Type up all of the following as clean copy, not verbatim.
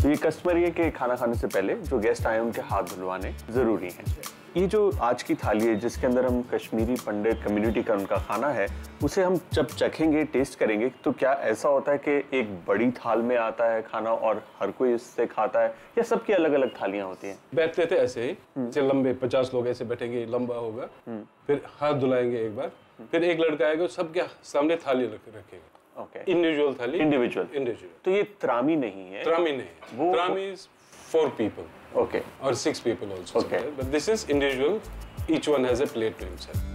तो ये कस्टमर है कि खाना खाने से पहले जो गेस्ट आए उनके हाथ धुलवाने जरूरी हैं। ये जो आज की थाली है जिसके अंदर हम कश्मीरी पंडित कम्युनिटी का उनका खाना है, उसे हम जब चखेंगे, टेस्ट करेंगे, तो क्या ऐसा होता है कि एक बड़ी थाल में आता है खाना और हर कोई इससे खाता है, या सबकी अलग अलग थालियां होती हैं? बैठते थे ऐसे ही, लंबे 50 लोग ऐसे बैठेंगे, लंबा होगा, फिर हाथ धुलाएंगे एक बार, फिर एक लड़का आएगा सबके सामने थाली रखेगा। ओके, इंडिविजुअल थाली, इंडिविजुअल। तो ये त्रामी नहीं है? त्रामी नहीं, trami is 4 people. Okay. Or 6 people also. Okay. But this is individual. Each one has a plate to himself.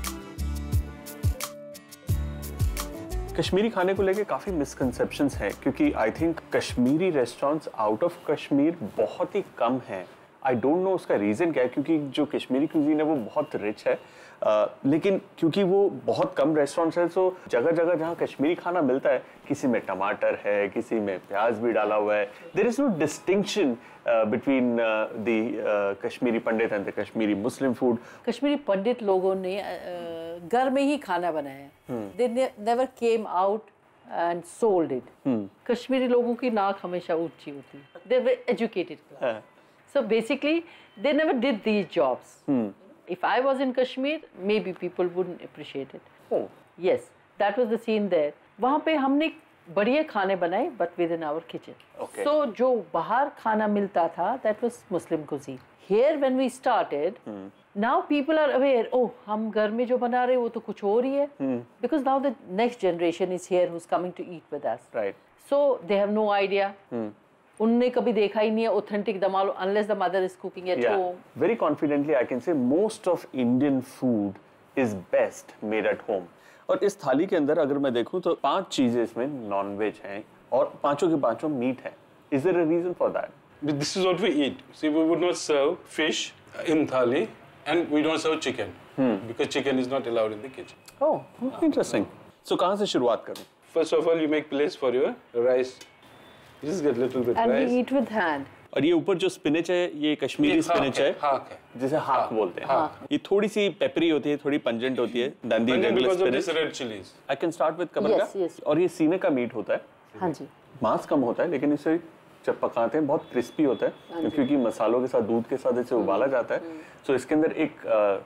Kashmiri खाने को लेके काफ़ी मिसकंसेप्शंस हैं, क्योंकि I think Kashmiri restaurants out of Kashmir बहुत ही कम हैं। आई डोंट नो उसका रीज़न क्या है, क्योंकि जो कश्मीरी क्यूजीन है वो बहुत रिच है, लेकिन क्योंकि वो बहुत कम रेस्टोरेंट्स हैं, तो जगह जगह जहाँ कश्मीरी खाना मिलता है, किसी में टमाटर है, किसी में प्याज भी डाला हुआ है। There is no distinction between the Kashmiri Pandit and the Kashmiri Muslim food. Kashmiri Pandit लोगों ने घर में ही खाना बनाया, they never came out and sold it. Kashmiri लोगों की नाक हमेशा ऊंची होती है, they were educated, so basically they never did these jobs. If I was in Kashmir, maybe people wouldn't appreciate it. Oh. Yes, that was the scene there. वहाँ पे हमने बढ़िया खाने बनाए, but within our kitchen. Okay. So जो बाहर खाना मिलता था, that was Muslim cuisine. Here when we started, now people are aware. Oh, हम घर में जो बना रहे वो तो कुछ और ही है. Because now the next generation is here who's coming to eat with us. Right. So they have no idea. उनने कभी देखा ही नहीं है ऑथेंटिक दम आलू, unless the mother is cooking at home. Very confidently I can say most of Indian food is best made at home. और इस थाली के अंदर अगर मैं देखूं तो 5 चीजें इसमें नॉन वेज हैं और पांचों के पांचों मीट है। Is there a reason for that? This is what we eat. See, we would not serve fish in thali, and we don't serve chicken because chicken is not allowed in the kitchen. Oh, interesting. So कहाँ से शुरुआत करूं? First of all, you make place for your rice. Just get little bit and rice. we eat with hand. और ये ऊपर जो spinach है ये कश्मीरी स्पिनच है, हाक है, जिसे हाक बोलते हैं। ये थोड़ी सी पेपरी होती है, थोड़ी पंजेंट होती है। डंडी regular spinach. Red chillies. I can start with kabargah. Yes. और ये सीने का मीट होता है। हाँ जी। मांस कम होता है, लेकिन इसे जब पकाते हैं बहुत क्रिस्पी होता है, क्योंकि मसालों के साथ दूध के साथ इसे उबाला जाता है। तो इसके अंदर एक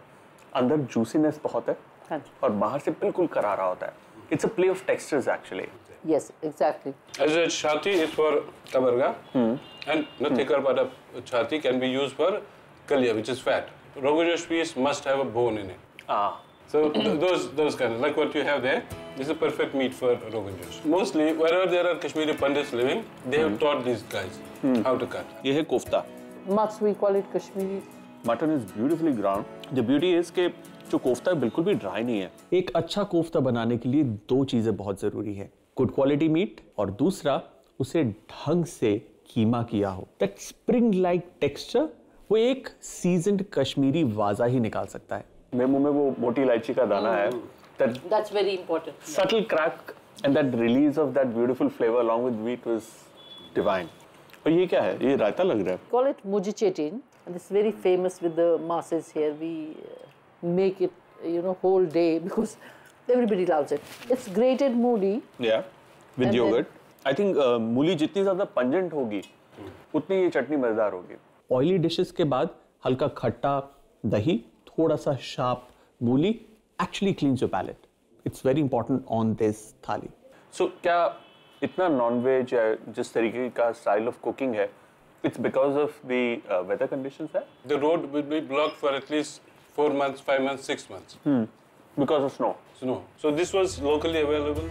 अंदर जूसीनेस बहुत है और बाहर से बिल्कुल करारा होता है। It's a play of textures actually. Yes, exactly. As a chhati is for kabarga, and the thicker part of chhati can be used for kalia, which is fat. Rogan Josh piece must have a bone in it. So those kind of like what you have there. This is a perfect meat for Rogan Josh. Mostly wherever there are Kashmiri Pandits living, they have taught these guys how to cut. ये है kofta. Mutts we call it Kashmiri. Mutton is beautifully ground. The beauty is कि जो कोफ्ता बिल्कुल भी dry नहीं है। एक अच्छा कोफ्ता बनाने के लिए 2 चीजें बहुत जरूरी है, गुड क्वालिटी मीट और दूसरा उसे ढंग से कीमा किया हो। दैट स्प्रिंग लाइक टेक्सचर वो एक सीजन्ड कश्मीरी वाजा ही निकाल सकता है। मेरे मुंह में वो मोटी इलायची का दाना है, that's very important. Subtle crack and that release of that beautiful flavor along with wheat was divine. और ये क्या है? ये रायता लग रहा है। Call it mujichetin, and this is very famous with the masses here. We make it, whole day because everybody loves it. It's grated mooli. Yeah, with yogurt. I think मूली जितनी ज़्यादा पंजेंट होगी, उतनी ये चटनी मज़ेदार होगी। ऑयली डिशेस के बाद हल्का खट्टा दही, थोड़ा सा शार्प मूली actually cleans your palate. It's very important on this थाली. So क्या इतना नॉन-वेज या जिस तरीके का स्टाइल ऑफ कुकिंग है, it's because of the weather conditions है? The road will be blocked for at least 4 months, 5 months, 6 months. Because of snow. Snow. So this was locally available.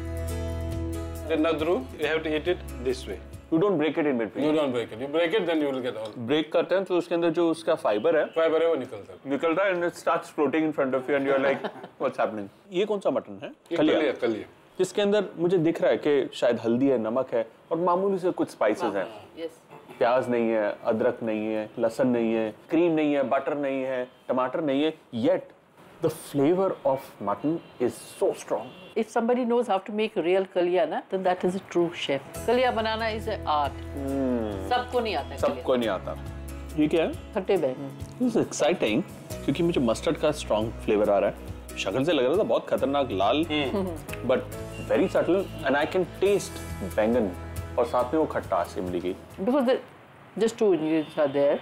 The nadru, you have to eat it this way. You don't break it in between. You don't break it. You break it, then you will get all. Break करते हैं तो उसके अंदर जो उसका fibre है, Fiber है वो निकलता है. and it starts floating in front of you and you're like, what's happening? ये कौन सा मटन है? कलिया. जिसके अंदर मुझे दिख रहा है कि शायद हल्दी है, नमक है और मामूली से कुछ स्पाइसेस हैं। Yes. प्याज नहीं है, अदरक नहीं है, लहसुन नहीं है, क्रीम नहीं है, बटर नहीं है, टमाटर नहीं है, yet the flavor of mutton is so strong. If somebody knows how to make real kalia, then that is a true chef. Kalia banana is an art. सबको नहीं आता। सबको नहीं आता। ये क्या है? खट्टे बैंगन। This is exciting क्योंकि मुझे मस्टर्ड का strong flavor आ रहा है। शक्ल से लग रहा था बहुत खतरनाक लाल, but very subtle and I can taste बैंगन और साथ में वो खट्टास इमली की। Because just 2 ingredients are there,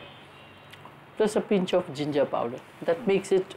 plus a pinch of ginger powder. That makes it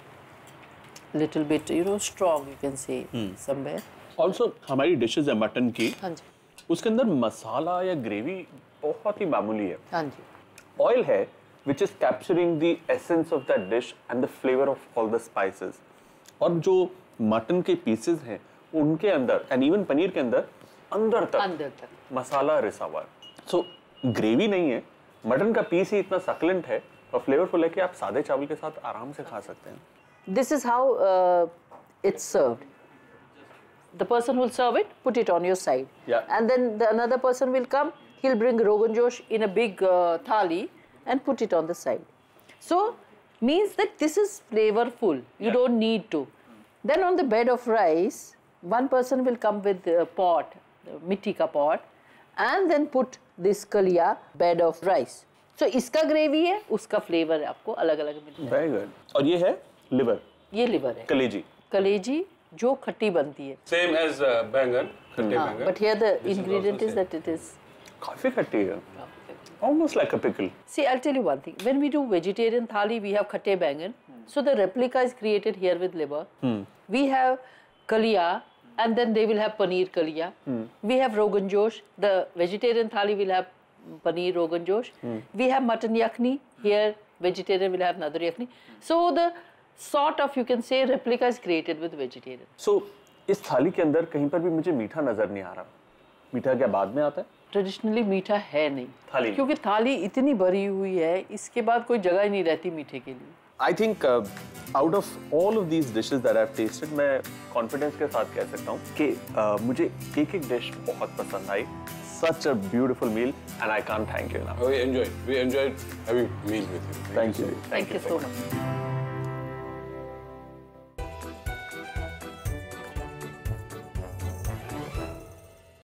little bit, strong, you can say, somewhere. Also हमारी डिशेज है मटन की, हाँ जी, उसके अंदर मसाला या ग्रेवी बहुत ही मामूली है। हाँ जी, ऑयल है which is capturing the essence of that dish and the flavour of all the spices. और जो मटन के पीसेस हैं उनके अंदर एंड इवन पनीर के अंदर तक मसाला रिसा हुआ है। सो ग्रेवी नहीं है, मटन का पीस ही इतना सकलेंट है और फ्लेवरफुल है कि आप सादे चावल के साथ आराम से खा सकते हैं। This is how it's served. The person who will serve it, put it on your side. Yeah. And then another person will come, he'll bring Rogan Josh in a big thali and put it on the side. So, means that this is flavorful. You don't need to. Then on the bed of rice, one person will come with a pot, mitti ka pot, and then put this kalia bed of rice. So, इसका gravy है, उसका flavor है, आपको अलग-अलग मिलता है. Very good. और ये है लिवर, ये liver है. कलेजी। कलेजी जो खट्टी बनती है. Same as bangan, khatte bangan. But here the This is ingredient also is same. that it is. काफी खट्टी है, almost like a pickle. See, I'll tell you one thing. When we do vegetarian thali, we have khatte bangan. So the replica is created here with liver. We have kalia, and then they will have paneer kalia. We have rogan josh. The vegetarian thali will have paneer rogan josh. We have mutton yakni. Here, vegetarian will have nadar yakni. So the sort of, you can say, replica is created with vegetarian. So इस थाली के अंदर कहीं पर भी मुझे मीठा नजर नहीं आ रहा। मीठा क्या बाद में आता है? ट्रेडिशनली मीठा है नहीं, थाली में। क्योंकि थाली इतनी भरी हुई है, इसके बाद कोई जगह ही नहीं रहती मीठे के लिए। I think out of all of these dishes that I've tasted, मैं confidence के साथ कह सकता हूँ कि मुझे एक डिश बहुत पसंद आई। Such a beautiful meal, and I can't thank you enough. We enjoyed having meal with you. Thank you. Thank you so much.